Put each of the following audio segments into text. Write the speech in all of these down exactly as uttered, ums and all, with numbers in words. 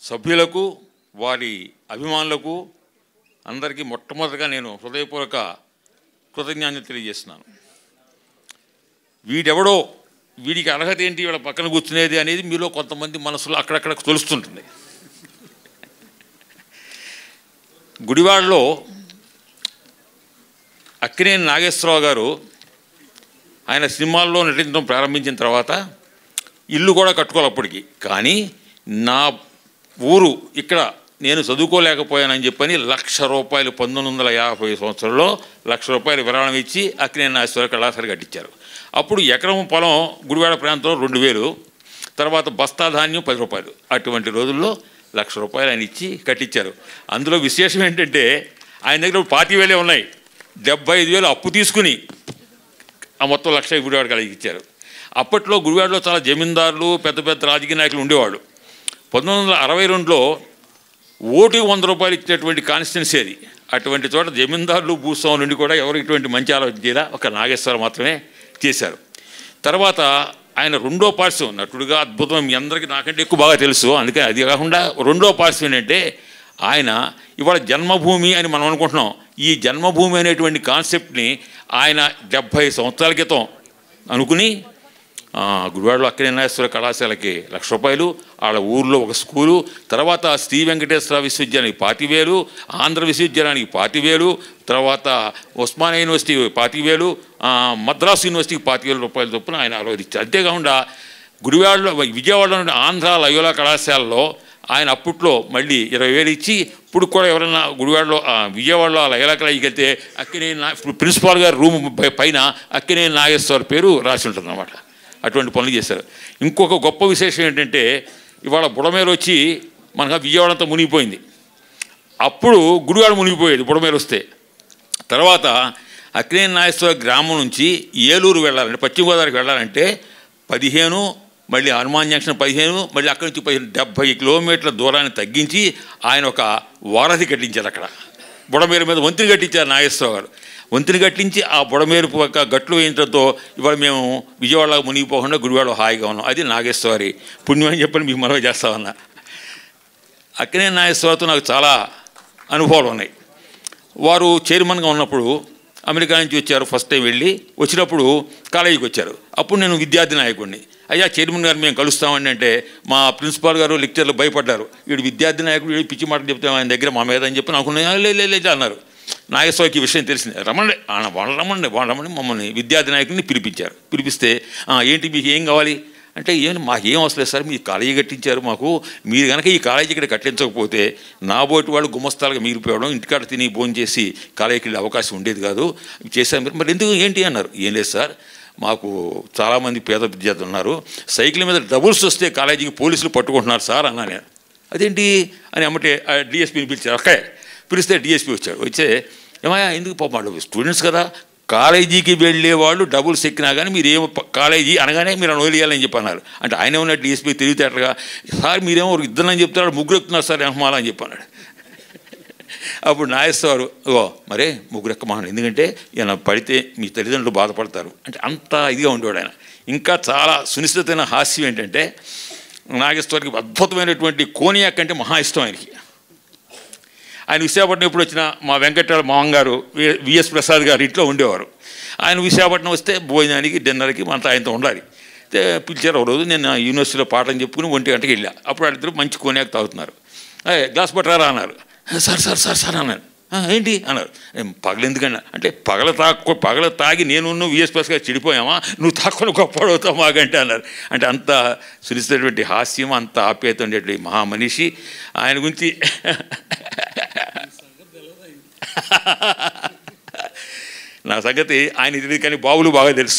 సభ్యులకు వారి అభిమానులకు అందరికీ మొట్టమొదటిగా నేను హృదయపూర్వక కృతజ్ఞతలు తెలియజేస్తున్నాను. వీడెవడో వీడికి అర్హత ఏంటి వీళ్ళ పక్కన కూర్చునేది అనేది మీలో కొంతమంది మనసులో అక్కడక్కడ తెలుస్తుంటుంది. గుడివాడలో అక్కినేని నాగేశ్వరరావు గారు ఆయన సినిమాల్లో నటించడం ప్రారంభించిన తర్వాత ఇల్లు కూడా కట్టుకోవాలి అప్పటికి. కానీ నా ఊరు ఇక్కడ నేను చదువుకోలేకపోయానని చెప్పని లక్ష రూపాయలు పంతొమ్మిది వందల యాభై సంవత్సరంలో లక్ష రూపాయలు విరాళం ఇచ్చి అక్కినేని నాగేశ్వరరావు కళాశాల కట్టించారు. అప్పుడు ఎకరం పొలం గుడివాడ ప్రాంతంలో రెండు వేలు, తర్వాత బస్తా ధాన్యం పది రూపాయలు. అటువంటి రోజుల్లో లక్ష రూపాయలు ఆయన ఇచ్చి కట్టించారు. అందులో విశేషం ఏంటంటే ఆయన దగ్గర పాతి వేలే ఉన్నాయి. డెబ్బై ఐదు వేలు అప్పు తీసుకుని ఆ మొత్తం లక్ష గుడివాడ కలిగి ఇచ్చారు. అప్పట్లో గుడివాడలో చాలా జమీందారులు పెద్ద పెద్ద రాజకీయ నాయకులు ఉండేవాళ్ళు. పంతొమ్మిది వందల అరవై రెండులో ఓటుకి వంద రూపాయలు ఇచ్చేటువంటి కాన్స్టిట్యున్సీ అది. అటువంటి చోట జమీందారులు భూస్వాముల నుండి కూడా ఎవరు ఇటువంటి మంచి ఆలోచన చేయాలా, ఒక నాగేశ్వరరావు మాత్రమే చేశారు. తర్వాత ఆయన రెండో పార్శ్వం నటుడుగా అద్భుతం, మీ అందరికీ నాకంటే ఎక్కువ బాగా తెలుసు. అందుకని అది కాకుండా రెండో పార్శ్వం ఏంటంటే ఆయన ఇవాళ జన్మభూమి అని మనం అనుకుంటున్నాం. ఈ జన్మభూమి అనేటువంటి కాన్సెప్ట్ని ఆయన డెబ్భై సంవత్సరాల క్రితం అనుకుని గుడివాడలో అక్కినేని నాగేశ్వర కళాశాలకి లక్ష రూపాయలు, వాళ్ళ ఊర్లో ఒక స్కూలు, తర్వాత శ్రీ వెంకటేశ్వర విశ్వవిద్యాలయానికి పాతి వేలు, ఆంధ్ర విశ్వవిద్యాలయానికి పాతి వేలు, తర్వాత ఉస్మానియా యూనివర్సిటీ పాతి వేలు, మద్రాసు యూనివర్సిటీకి పాతి వేల రూపాయల చొప్పున ఆయన ఆలోచించారు. అంతేకాకుండా గుడివాడలో విజయవాడలో నుండి ఆంధ్ర లయోలా కళాశాలలో ఆయన అప్పట్లో మళ్ళీ ఇరవై వేలు ఇచ్చి ఇప్పుడు కూడా ఎవరైనా గుడివాడలో విజయవాడలో లయోలా కళాశాలకి వెళ్తే అక్కినేని నా ప్రిన్సిపాల్ గారు రూమ్ పైన అక్కినేని నాగేశ్వర పేరు రాసి ఉంటుంది అన్నమాట. అటువంటి పనులు చేశారు. ఇంకొక గొప్ప విశేషం ఏంటంటే ఇవాళ బుడమేరు వచ్చి మనకు విజయవాడ అంతా మునిగిపోయింది. అప్పుడు గుడివాడ మునిగిపోయేది బుడమేరు వస్తే. తర్వాత అక్కినేని నాగేశ్వర గ్రామం నుంచి ఏలూరు వెళ్ళాలంటే పశ్చిమ గోదావరికి వెళ్ళాలంటే పదిహేను, మళ్ళీ హనుమాన్ జంక్షన్ పదిహేను, మళ్ళీ అక్కడి నుంచి పదిహేను డెబ్భై కిలోమీటర్ల దూరాన్ని తగ్గించి ఆయన ఒక వారధి కట్టించారు. అక్కడ బుడమేరు మీద వంతెన కట్టించారు నాగేశ్వరరావు గారు. వంతెన కట్టించి ఆ బుడమేరు గట్లు వేయించడంతో ఇవాళ మేము విజయవాడలో మునిగిపోకుండా గుడివాడలో హాయిగా ఉన్నాం. అది నాగేశ్వరి పుణ్యం అని చెప్పని మీకు మనవి చేస్తామన్నా. అక్కినేని నాగేశ్వరరావుతో నాకు చాలా అనుభవాలు ఉన్నాయి. వారు చైర్మన్గా ఉన్నప్పుడు అమెరికా నుంచి వచ్చారు. ఫస్ట్ టైం వెళ్ళి వచ్చినప్పుడు కాలేజీకి వచ్చారు. అప్పుడు నేను విద్యార్థి నాయకుడిని. అయ్యా చైర్మన్ గారు మేము కలుస్తామని అంటే మా ప్రిన్సిపాల్ గారు లెక్చర్లు భయపడ్డారు. వీడు విద్యార్థి నాయకుడు, వీడు పిచ్చి మాటలు చెప్తాం ఆయన దగ్గర మా మీద అని చెప్పి నాకు లేదు అన్నారు. నాగేశ్వరకి ఈ విషయం తెలిసింది. రమండి వాళ్ళు రమ్మండి వాళ్ళు రమ్మని మమ్మల్ని విద్యార్థి నాయకుడిని పిలిపించారు. పిలిపిస్తే ఏంటి మీకు ఏం కావాలి అంటే ఏమి మాకేం అవసరం లేదు సార్, మీరు కాలేజీ కట్టించారు, మాకు మీరు కనుక ఈ కాలేజీ ఇక్కడ కట్టించకపోతే నా బోటి వాళ్ళు గుమస్తాలుగా మిగిలిపోవడం, ఇంటికాడ తిని భోజనం చేసి కాలేజీకి వెళ్ళే అవకాశం ఉండేది కాదు, చేశాను. మరి ఎందుకు ఏంటి అన్నారు. ఏం లేదు సార్, మాకు చాలామంది పేద విద్యార్థులు ఉన్నారు, సైకిల్ మీద డబుల్స్ వస్తే కాలేజీకి పోలీసులు పట్టుకుంటున్నారు సార్ అన్నా నేను. అదేంటి అని అమ్మటే డిఎస్పీని పిలిచారు. అక్కడే పిలిస్తే డిఎస్పీ వచ్చాడు. వచ్చే ఏమయ్యా ఎందుకు పాపం స్టూడెంట్స్ కదా, కాలేజీకి వెళ్ళే వాళ్ళు డబుల్స్ ఎక్కినా కానీ మీరు ఏమో కాలేజీ అనగానే మీరు అని వదిలేయాలని చెప్పి అన్నారు. అంటే ఆయన ఉన్న డిఎస్పీ తెలివితేటలుగా సార్ మీరేమో ఇద్దరని చెప్తారు, ముగ్గురు ఎక్కుతున్నారు సార్ ఎహమాలా అని చెప్పన్నాడు. అప్పుడు నాగేశ్వరరావు ఓ మరే ముగ్గురు ఎక్కమన్నాడు, ఎందుకంటే ఈయన పడితే మీ తల్లిదండ్రులు బాధపడతారు అంటే అంత ఇదిగా ఉండేవాడు ఆయన. ఇంకా చాలా సునిశ్చితమైన హాస్యం ఏంటంటే నాగేశ్వరికి అద్భుతమైనటువంటి కోనియాక్ అంటే మహా ఇష్టం ఆయనకి. ఆయన విశాఖపట్నం ఎప్పుడు వచ్చినా మా వెంకటరావు మామగారు విఎస్ ప్రసాద్ గారు ఇంట్లో ఉండేవారు. ఆయన విశాఖపట్నం వస్తే భోజనానికి డిన్నర్కి మనతో ఆయనతో ఉండాలి. అయితే పిలిచారు ఒక రోజు. నేను యూనివర్సిటీలో పాఠం చెప్పుకుని ఒంటి గంటకి వెళ్ళా. అప్పుడు వాళ్ళిద్దరు మంచి కోనియాక్ తాగుతున్నారు. గ్లాస్ పట్టరారా అన్నారు. సార్ సార్ సార్ సార్ అన్నారు. ఏంటి అన్నారు. పగలు ఎందుకన్నా అంటే పగల తాకు పగల తాగి నేను విఎస్ ప్రసాద్ గారు చెడిపోయామా, నువ్వు తాక్కుని గొప్పడవుతావు మాకంటే అన్నారు. అంటే అంత సునిశ్చితటువంటి హాస్యం, అంత ఆప్యాయత ఉండేటువంటి మహామనిషి. ఆయన గురించి నా సంగతి ఆయన ఇది కానీ బాబులు బాగా తెలుసు.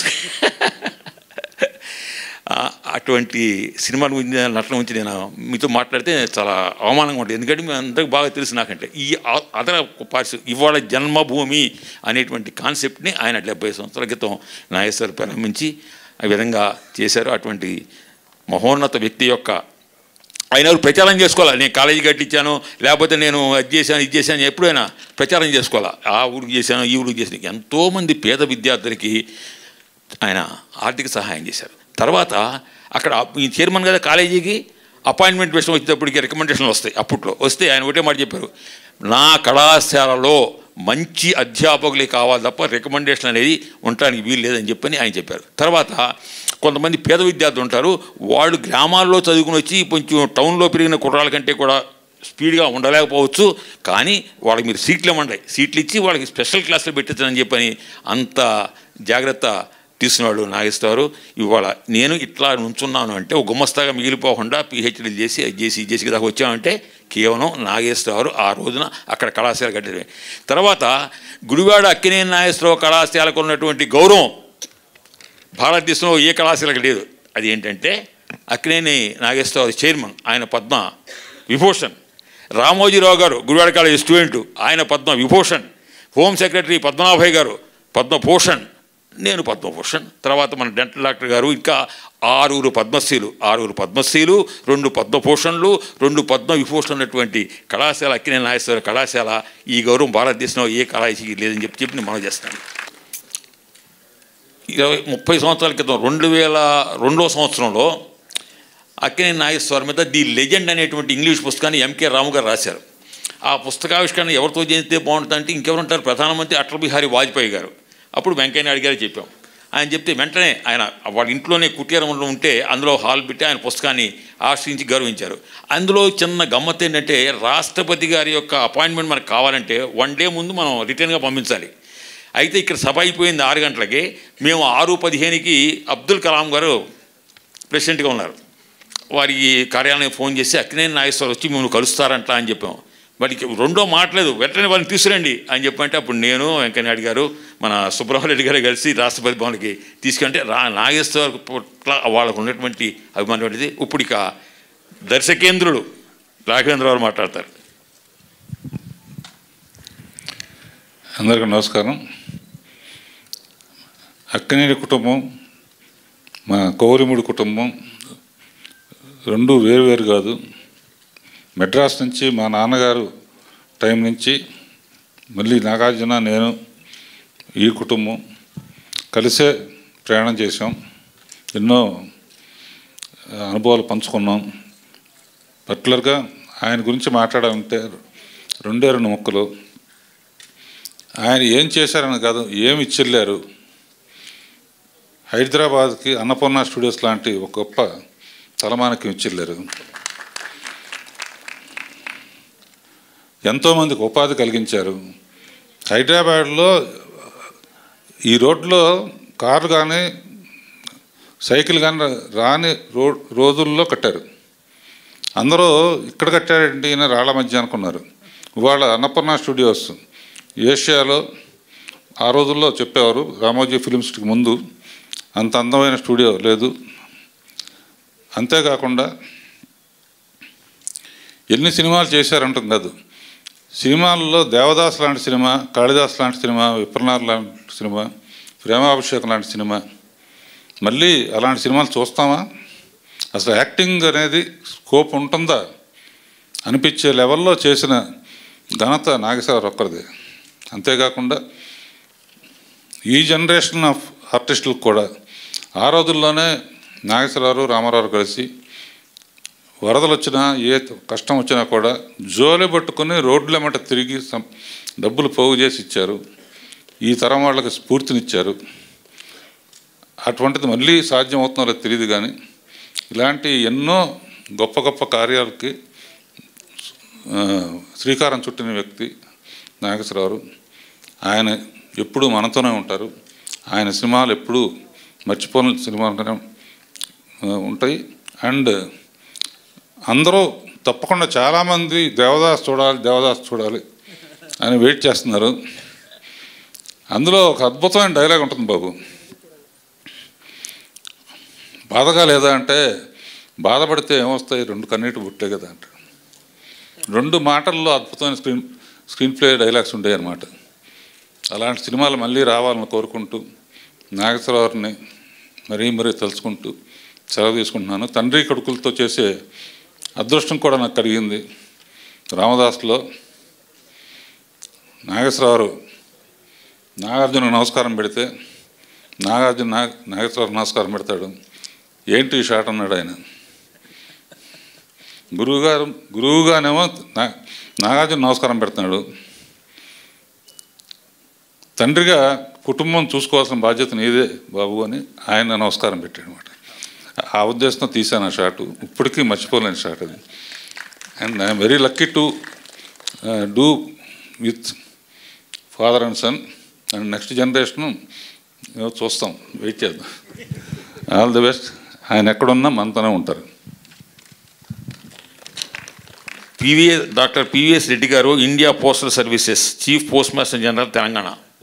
అటువంటి సినిమాల గురించి నటన గురించి నేను మీతో మాట్లాడితే చాలా అవమానంగా ఉంటుంది. ఎందుకంటే మీ అందరికి బాగా తెలుసు నాకంటే. ఈ అదన పార్ట్స్ ఇవాళ జన్మభూమి అనేటువంటి కాన్సెప్ట్ని ఆయన డెబ్బై సంవత్సరాల క్రితం నాగేశ్వర ప్రారంభించి ఆ విధంగా చేశారు. అటువంటి మహోన్నత వ్యక్తి యొక్క ఆయన ప్రచారం చేసుకోవాలి. నేను కాలేజీ కట్టించాను, లేకపోతే నేను అది చేశాను ఇది చేశాను, ఎప్పుడైనా ప్రచారం చేసుకోవాలా. ఆ ఊరికి చేశాను ఈ ఊరికి చేశాను. ఎంతోమంది పేద విద్యార్థులకి ఆయన ఆర్థిక సహాయం చేశారు. తర్వాత అక్కడ ఈ చైర్మన్ కదా కాలేజీకి, అపాయింట్మెంట్ విషయం వచ్చేటప్పటికి రికమెండేషన్లు వస్తాయి. అప్పట్లో వస్తే ఆయన ఒకటే మాట చెప్పారు, నా కళాశాలలో మంచి అధ్యాపకులే కావాలి తప్ప రికమెండేషన్ అనేది ఉండడానికి వీలు లేదని చెప్పని ఆయన చెప్పారు. తర్వాత కొంతమంది పేద విద్యార్థులు ఉంటారు, వాళ్ళు గ్రామాల్లో చదువుకుని వచ్చి కొంచెం టౌన్లో పెరిగిన కుర్రాళ్ళ కంటే కూడా స్పీడ్గా ఉండలేకపోవచ్చు, కానీ వాళ్ళకి మీరు సీట్లు ఇవ్వండి, సీట్లు ఇచ్చి వాళ్ళకి స్పెషల్ క్లాసులు పెట్టించని చెప్పని అంత జాగ్రత్త తీసుకున్నాడు నాగేశ్వరరావు. ఇవాళ నేను ఇట్లా నుంచున్నాను అంటే ఒక గుమ్మస్తాగా మిగిలిపోకుండా పిహెచ్డీలు చేసి అది చేసి చేసి దాకా వచ్చామంటే కేవలం నాగేశ్వరరావు ఆ రోజున అక్కడ కళాశాల కట్టారు. తర్వాత గుడివాడ అక్కినేని నాగేశ్వరరావు కళాశాలకు ఉన్నటువంటి గౌరవం భారతదేశంలో ఏ కళాశాలకు లేదు. అది ఏంటంటే అక్కినేని నాగేశ్వరరావు చైర్మన్, ఆయన పద్మ విభూషణ్. రామోజీరావు గారు గుడివాడ కాలేజీ స్టూడెంటు, ఆయన పద్మ విభూషణ్. హోమ్ సెక్రటరీ పద్మనాభయ్య గారు పద్మభూషణ్, నేను పద్మభూషణ్. తర్వాత మన డెంటల్ డాక్టర్ గారు, ఇంకా ఆరుగురు పద్మశ్రీలు ఆరుగురు పద్మశ్రీలు రెండు పద్మభూషణ్లు, రెండు పద్మ విభూషణ్ ఉన్నటువంటి కళాశాల అక్కినేని నాగేశ్వర కళాశాల. ఈ గౌరవం భారతదేశంలో ఏ కళాశాలకి లేదని చెప్పి చెప్పి నేను మనం చేస్తాను. ఇరవై ముప్పై సంవత్సరాల క్రితం రెండు వేల రెండో సంవత్సరంలో అక్కినేని నాగేశ్వర మీద ది లెజెండ్ అనేటువంటి ఇంగ్లీష్ పుస్తకాన్ని ఎంకే రాము గారు రాశారు. ఆ పుస్తకావిష్కరణ ఎవరితో చేస్తే బాగుంటుందంటే ఇంకెవరుంటారు, ప్రధానమంత్రి అటల్ బిహారీ వాజ్పేయి గారు. అప్పుడు వెంకయ్య నాయుడు గారు చెప్పాం. ఆయన చెప్తే వెంటనే ఆయన వాళ్ళ ఇంట్లోనే కుటీరంలో ఉంటే అందులో హాల్ పెట్టి ఆయన పుస్తకాన్ని ఆశ్రయించి గౌరవించారు. అందులో చిన్న గమ్మత్ ఏంటంటే రాష్ట్రపతి గారి యొక్క అపాయింట్మెంట్ మనకు కావాలంటే వన్ డే ముందు మనం రిటర్న్గా పంపించాలి. అయితే ఇక్కడ సభ అయిపోయింది ఆరు గంటలకి, మేము ఆరు పదిహేనుకి అబ్దుల్ కలాం గారు ప్రెసిడెంట్గా ఉన్నారు, వారికి కార్యాలయం ఫోన్ చేసి అక్కినేని నాగేశ్వరరావు వచ్చి మేము కలుస్తారంట అని చెప్పాం. వారికి రెండో మాట్లేదు, వెంటనే వాళ్ళని తీసుకురండి అని చెప్పంటే అప్పుడు నేను వెంకయ్యనాయుడు గారు మన సుబ్రహ్మణ్యరెడ్డి గారు కలిసి రాష్ట్రపతి భవన్కి తీసుకుంటే రా నాగేశ్వర పట్ల వాళ్ళకు ఉన్నటువంటి అభిమానం అనేది. ఇప్పుడు ఇక దర్శకేంద్రుడు రాఘవేంద్రరావు మాట్లాడతారు. అందరికీ నమస్కారం. అక్కినేని కుటుంబం, మా కౌరిముడి కుటుంబం రెండు వేరు వేరు కాదు. మెడ్రాస్ నుంచి మా నాన్నగారు టైం నుంచి మళ్ళీ నాగార్జున, నేను, ఈ కుటుంబం కలిసే ప్రయాణం చేసాం. ఎన్నో అనుభవాలు పంచుకున్నాం. పర్టికులర్గా ఆయన గురించి మాట్లాడాలంటే రెండే రెండు మొక్కలు. ఆయన ఏం చేశారని కాదు, ఏమి ఇచ్చిల్లారు. హైదరాబాద్కి అన్నపూర్ణ స్టూడియోస్ లాంటి ఒక గొప్ప తలమానికి ఇచ్చిల్లారు. ఎంతోమందికి ఉపాధి కలిగించారు. హైదరాబాద్లో ఈ రోడ్లో కార్లు కానీ సైకిల్ కానీ రాని రో రోజుల్లో కట్టారు. అందరూ ఇక్కడ కట్టారంటే ఈయన రాళ్ల మధ్య అనుకున్నారు. ఇవాళ అన్నపూర్ణ స్టూడియోస్ ఏషియాలో ఆ రోజుల్లో చెప్పేవారు, రామోజీ ఫిలిం సిటీకి ముందు అంత అందమైన స్టూడియో లేదు. అంతేకాకుండా ఎన్ని సినిమాలు చేశారంటుంది కాదు, సినిమాల్లో దేవదాస్ లాంటి సినిమా, కాళిదాస్ లాంటి సినిమా, విప్రనాథ్ లాంటి సినిమా, ప్రేమాభిషేకం లాంటి సినిమా, మళ్ళీ అలాంటి సినిమాలు చూస్తామా? అసలు యాక్టింగ్ అనేది స్కోప్ ఉంటుందా అనిపించే లెవెల్లో చేసిన ఘనత నాగేశ్వరరావు ఒక్కరిదే. అంతేకాకుండా ఈ జనరేషన్ ఆఫ్ ఆర్టిస్టులకు కూడా ఆ రోజుల్లోనే నాగేశ్వరరావు, రామారావు కలిసి వరదలు వచ్చినా ఏ కష్టం వచ్చినా కూడా జోలి పట్టుకుని రోడ్ల మట తిరిగి డబ్బులు పోగు చేసి ఇచ్చారు. ఈ తరం వాళ్ళకి స్ఫూర్తినిచ్చారు. అటువంటిది మళ్ళీ సాధ్యం అవుతున్నారో తెలియదు, కానీ ఇలాంటి ఎన్నో గొప్ప గొప్ప కార్యాలకి శ్రీకారం చుట్టిన వ్యక్తి నాగేశ్వరరావు. ఆయన ఎప్పుడూ మనతోనే ఉంటారు. ఆయన సినిమాలు ఎప్పుడూ మర్చిపోని సినిమాలుగానే ఉంటాయి. అండ్ అందరూ తప్పకుండా చాలామంది దేవదాస్ చూడాలి దేవదాస్ చూడాలి అని వెయిట్ చేస్తున్నారు. అందులో ఒక అద్భుతమైన డైలాగ్ ఉంటుంది బాబు. బాధగా లేదా అంటే, బాధపడితే ఏమొస్తాయి, రెండు కన్నీటి బుట్టే కదా అంట. రెండు మాటల్లో అద్భుతమైన స్క్రీన్ స్క్రీన్ ప్లే డైలాగ్స్ ఉంటాయి అన్నమాట. అలాంటి సినిమాలు మళ్ళీ రావాలని కోరుకుంటూ నాగేశ్వరరావుని మరీ మరీ తలుచుకుంటూ సెలవు తీసుకుంటున్నాను. తండ్రి కొడుకులతో చేసే అదృష్టం కూడా నాకు కలిగింది. రామదాస్లో నాగేశ్వరరావు నాగార్జున నమస్కారం పెడితే నాగార్జున నాగ నాగేశ్వరరావు నమస్కారం పెడతాడు. ఏంటి ఈ షాట్ అన్నాడు ఆయన. గురువుగారు గురువుగానేమో నా నాగార్జున నమస్కారం పెడుతున్నాడు. తండ్రిగా కుటుంబం చూసుకోవాల్సిన బాధ్యత నీదే బాబు అని ఆయన నమస్కారం పెట్టాడు అనమాట. ఆ ఉద్దేశంతో తీశాను ఆ షాటు. ఇప్పటికీ మర్చిపోలేని షాట్ అది. And I'm very lucky to do with father and son. And next generation చూస్తాం, వెయిట్ చేద్దాం. All the best. ఆయన ఎక్కడున్నా మనతోనే ఉంటారు. PVS doctor PVS Reddy garu, India postal services chief post master general, Telangana.